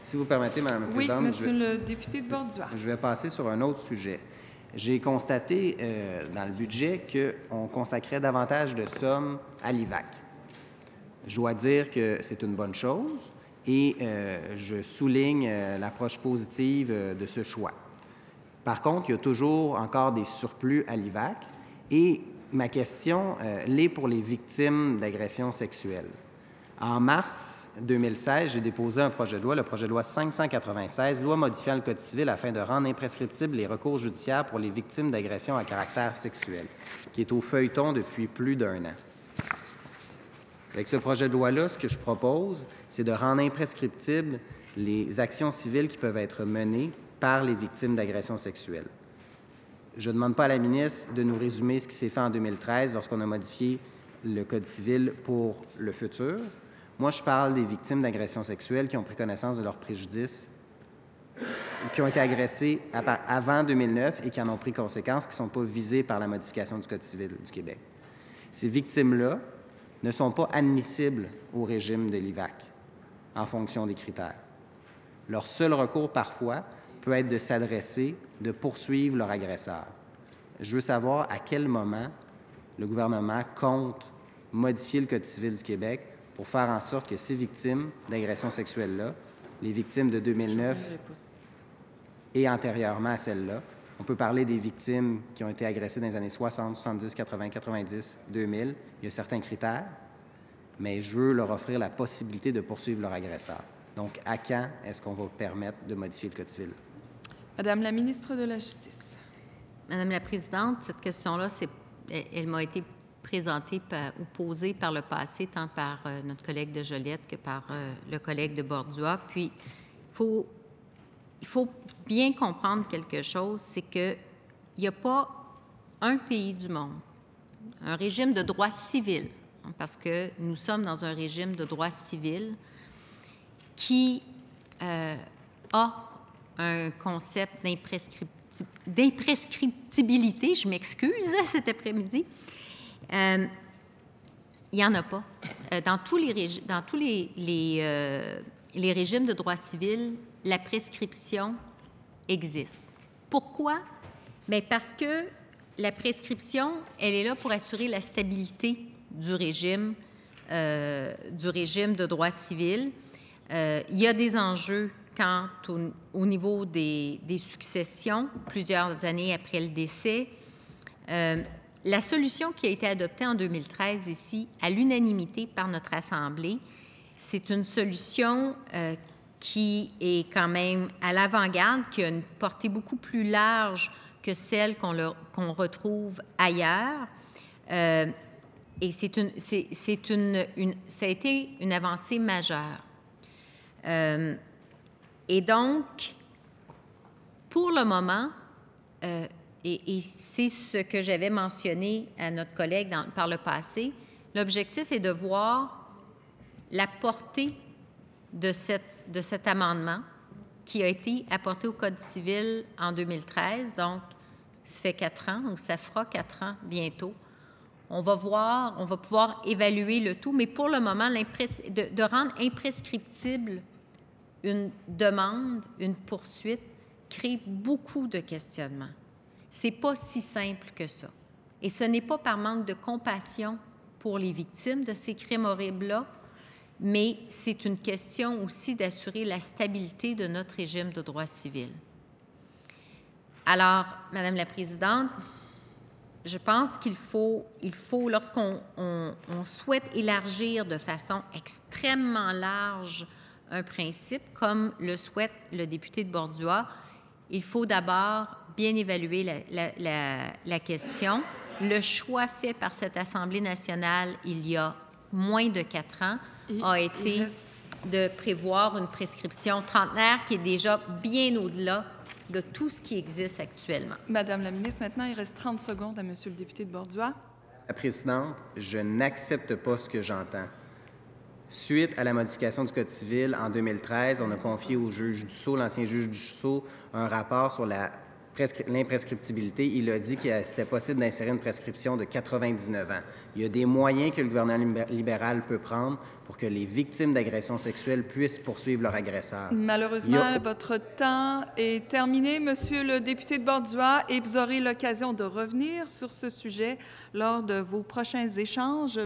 Si vous permettez, Mme la Oui, Présidente, Monsieur le député de Borduas. je vais passer sur un autre sujet. J'ai constaté dans le budget qu'on consacrait davantage de sommes à l'IVAC. Je dois dire que c'est une bonne chose et je souligne l'approche positive de ce choix. Par contre, il y a toujours encore des surplus à l'IVAC et ma question l'est pour les victimes d'agressions sexuelles. En mars 2016, j'ai déposé un projet de loi, le projet de loi 596, loi modifiant le Code civil afin de rendre imprescriptibles les recours judiciaires pour les victimes d'agressions à caractère sexuel, qui est au feuilleton depuis plus d'1 an. Avec ce projet de loi-là, ce que je propose, c'est de rendre imprescriptibles les actions civiles qui peuvent être menées par les victimes d'agressions sexuelles. Je ne demande pas à la ministre de nous résumer ce qui s'est fait en 2013 lorsqu'on a modifié le Code civil pour le futur. Moi, je parle des victimes d'agressions sexuelles qui ont pris connaissance de leurs préjudices, qui ont été agressées avant 2009 et qui en ont pris conséquence, qui ne sont pas visées par la modification du Code civil du Québec. Ces victimes-là ne sont pas admissibles au régime de l'IVAC en fonction des critères. Leur seul recours, parfois, peut être de s'adresser, de poursuivre leur agresseur. Je veux savoir à quel moment le gouvernement compte modifier le Code civil du Québec pour faire en sorte que ces victimes d'agressions sexuelles-là, les victimes de 2009 et antérieurement à celles-là, on peut parler des victimes qui ont été agressées dans les années 60, 70, 80, 90, 2000. Il y a certains critères, mais je veux leur offrir la possibilité de poursuivre leur agresseur. Donc, à quand est-ce qu'on va permettre de modifier le Code civil? Madame la ministre de la Justice. Madame la Présidente, cette question-là, elle m'a été présentée ou posée par le passé, tant par notre collègue de Joliette que par le collègue de Borduas. Puis, il faut bien comprendre quelque chose, c'est qu'il n'y a pas un pays du monde, un régime de droit civil, parce que nous sommes dans un régime de droit civil qui a un concept d'imprescriptibilité, je m'excuse cet après-midi. Il n'y en a pas. Dans tous les régimes de droit civil, la prescription existe. Pourquoi? Bien, parce que la prescription, elle est là pour assurer la stabilité du régime de droit civil. Il y a des enjeux quant au niveau des successions, plusieurs années après le décès. La solution qui a été adoptée en 2013 ici, à l'unanimité par notre Assemblée, c'est une solution qui est quand même à l'avant-garde, qui a une portée beaucoup plus large que celle qu'on retrouve ailleurs. Et ça a été une avancée majeure. Et donc, pour le moment, et c'est ce que j'avais mentionné à notre collègue par le passé, l'objectif est de voir la portée de cet amendement qui a été apporté au Code civil en 2013, donc ça fait 4 ans, ou ça fera 4 ans bientôt. On va pouvoir évaluer le tout, mais pour le moment, de rendre imprescriptible une demande, une poursuite, crée beaucoup de questionnements. Ce n'est pas si simple que ça. Et ce n'est pas par manque de compassion pour les victimes de ces crimes horribles-là, mais c'est une question aussi d'assurer la stabilité de notre régime de droit civil. Alors, Madame la Présidente, je pense qu'il faut lorsqu'on souhaite élargir de façon extrêmement large un principe, comme le souhaite le député de Borduas, il faut d'abord bien évaluer la question. Le choix fait par cette Assemblée nationale il y a moins de 4 ans a été de prévoir une prescription trentenaire qui est déjà bien au-delà de tout ce qui existe actuellement. Madame la ministre, maintenant, il reste 30 secondes à Monsieur le député de Borduas. La Présidente, je n'accepte pas ce que j'entends. Suite à la modification du Code civil en 2013, on a confié au juge Dussault, l'ancien juge Dussault, un rapport sur la l'imprescriptibilité, il a dit que c'était possible d'insérer une prescription de 99 ans. Il y a des moyens que le gouvernement libéral peut prendre pour que les victimes d'agressions sexuelles puissent poursuivre leur agresseur. Malheureusement, votre temps est terminé, Monsieur le député de Bordua, et vous aurez l'occasion de revenir sur ce sujet lors de vos prochains échanges.